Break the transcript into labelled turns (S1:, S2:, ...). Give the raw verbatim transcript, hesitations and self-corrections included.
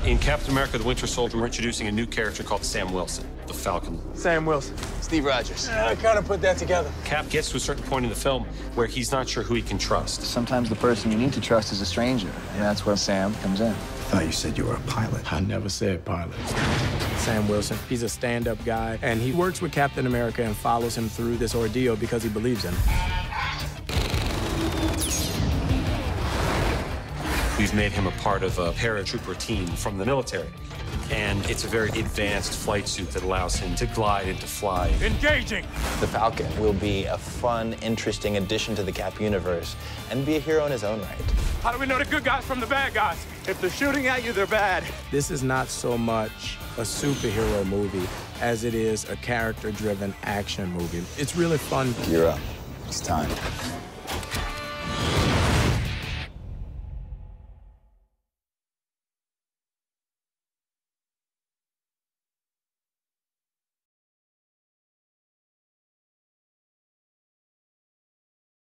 S1: In Captain America: The Winter Soldier, we're introducing a new character called Sam Wilson, the Falcon.
S2: Sam Wilson.
S3: Steve Rogers.
S2: Yeah, I kind of put that together.
S1: Cap gets to a certain point in the film where he's not sure who he can trust.
S4: Sometimes the person you need to trust is a stranger, and that's where Sam comes in.
S5: I thought you said you were a pilot.
S6: I never said pilot. Sam Wilson, he's a stand-up guy, and he works with Captain America and follows him through this ordeal because he believes in him.
S1: We've made him a part of a paratrooper team from the military. And it's a very advanced flight suit that allows him to glide and to fly.
S2: Engaging!
S3: The Falcon will be a fun, interesting addition to the Cap universe and be a hero in his own right.
S2: How do we know the good guys from the bad guys? If they're shooting at you, they're bad.
S6: This is not so much a superhero movie as it is a character-driven action movie. It's really fun.
S5: You're up. It's time.